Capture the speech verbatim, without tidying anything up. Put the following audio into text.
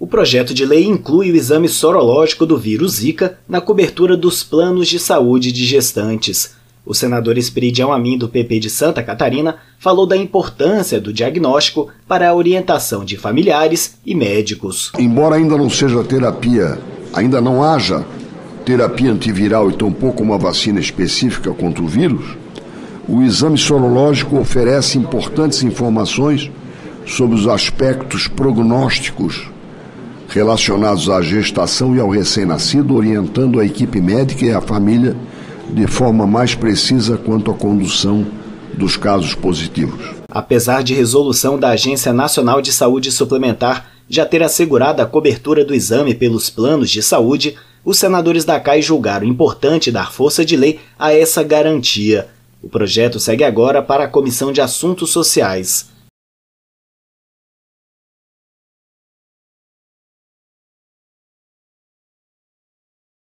O projeto de lei inclui o exame sorológico do vírus Zika na cobertura dos planos de saúde de gestantes. O senador Esperidião Amin, do P P de Santa Catarina, falou da importância do diagnóstico para a orientação de familiares e médicos. Embora ainda não seja terapia, ainda não haja terapia antiviral e tampouco uma vacina específica contra o vírus, o exame sorológico oferece importantes informações sobre os aspectos prognósticos relacionados à gestação e ao recém-nascido, orientando a equipe médica e a família de forma mais precisa quanto à condução dos casos positivos. Apesar de resolução da Agência Nacional de Saúde Suplementar já ter assegurado a cobertura do exame pelos planos de saúde, os senadores da C A I julgaram importante dar força de lei a essa garantia. O projeto segue agora para a Comissão de Assuntos Sociais.